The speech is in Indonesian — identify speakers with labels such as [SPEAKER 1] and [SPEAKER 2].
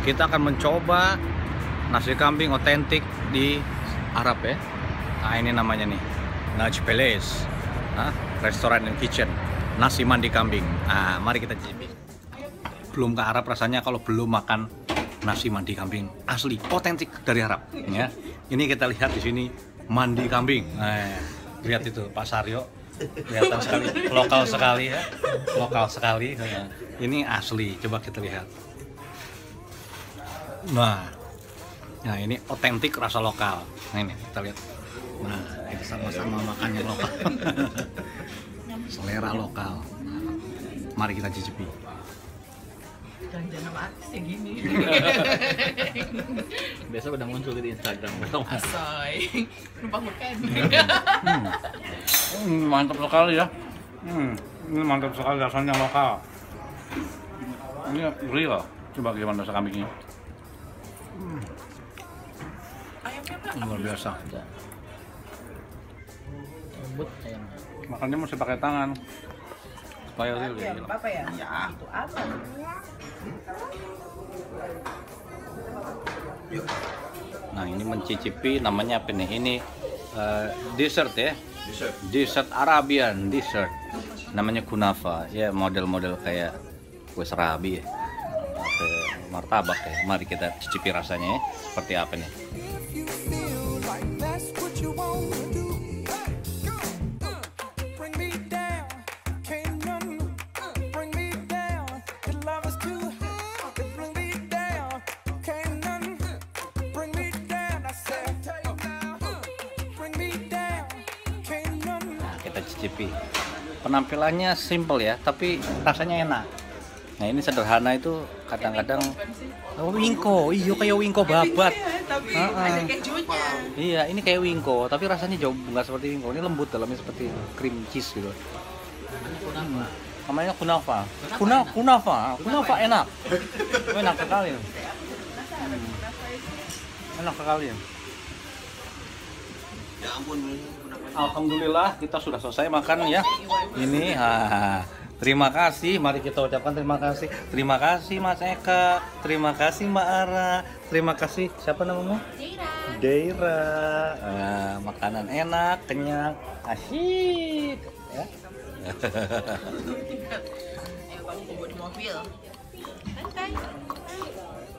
[SPEAKER 1] kita akan mencoba nasi kambing otentik di Arab ya. Nah ini namanya nih, Naj Palace, restoran and kitchen, nasi mandi kambing. Nah mari kita cicipi. Belum ke Arab rasanya kalau belum makan nasi mandi kambing asli otentik dari Arab ya. Ini kita lihat di sini mandi kambing. Nah, lihat itu Pak Saryo, kelihatan sekali lokal sekali ya, lokal sekali. Nah, ini asli, coba kita lihat. Nah ini otentik rasa lokal. Nah ini kita lihat. Nah kita sama-sama makannya lokal. Selera lokal. Mari kita cicipi.
[SPEAKER 2] Jangan sama artis ya gini.
[SPEAKER 3] Biasa udah muncul di Instagram.
[SPEAKER 2] Asoy, numpang makan.
[SPEAKER 1] Mantap sekali ya. Ini mantap sekali rasanya lokal. Ini real. Coba gimana rasa kambingnya? Luar biasa.
[SPEAKER 3] Lembut ayam.
[SPEAKER 1] Makannya mesti pakai tangan supaya real ya.
[SPEAKER 2] Apa ya? Ya. Itu apa?
[SPEAKER 1] Nah ini mencicipi namanya apa nih? Ini dessert ya. Dessert Arabian dessert. Namanya kunafa ya, model-model kayak kue serabi ya. Martabak ya. Mari kita cicipi rasanya ya. Seperti apa nih? Kita cicipi. Penampilannya simple ya, tapi rasanya enak. Nah ini sederhana itu kadang-kadang wingko, iya kayak wingko babat.
[SPEAKER 2] Tapi ada kejunya.
[SPEAKER 1] Iya ini kayak wingko, tapi rasanya jauh nggak seperti wingko. Ini lembut, dalamnya seperti cream cheese gitu. Namanya kunafa. Kunafa enak. Enak sekali. Enak sekali.
[SPEAKER 4] Ya ampun.
[SPEAKER 1] Alhamdulillah kita sudah selesai makan ya. Ini terima kasih, mari kita ucapkan terima kasih. Terima kasih Mas Eka, terima kasih Mbak Ara, terima kasih siapa namamu? Deira. Makanan enak, kenyang, asyik ya.
[SPEAKER 2] Ayo kamu bawa di mobil. Santai.